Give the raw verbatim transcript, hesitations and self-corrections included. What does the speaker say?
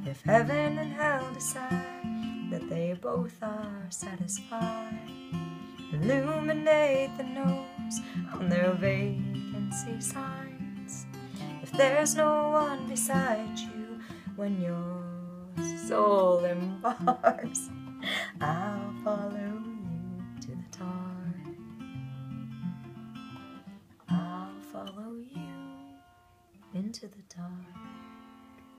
If heaven and hell decide that they both are satisfied, illuminate the nose on their vacancy signs. If there's no one beside you when your soul embarks, I'll follow you to the tar. I'll follow you into the dark.